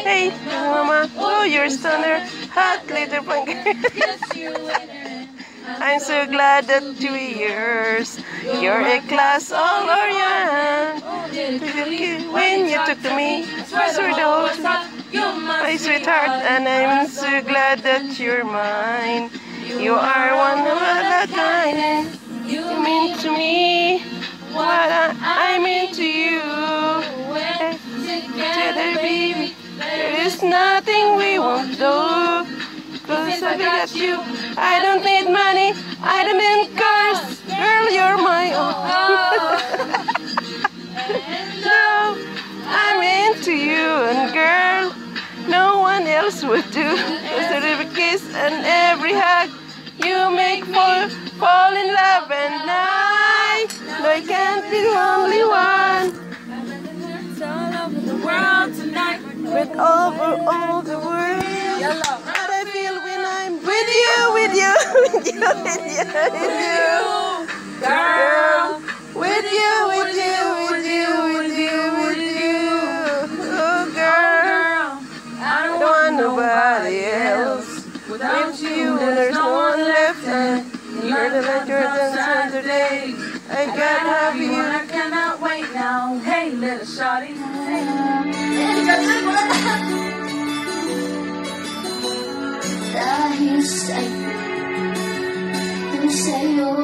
Hey, mama, oh, you're a stunner, hot little punk. I'm so glad that 2 years, you're a class all over your hand. When you took to me, swear the whole truth, my sweetheart, and I'm so glad that you're mine. You are one of a kind. You mean to me what I mean to you. Together, baby, there is nothing we won't do. Cause I got you, I don't need money, I don't need cars. Girl, you're my own. No, I'm into you, and girl, no one else would do. Cause every kiss and every hug you make fall in love, and I can't be the only one. All over the world tonight, With over all the world. What I feel when I'm with you, with you, with you, with you, with you, girl. With you, with you, with you, with you, with you. Oh, girl, I don't want nobody else. Without you, there's no one left, and you're the light, you're the sun today. I gotta have you. I cannot wait now. Hey, little shawty. You say,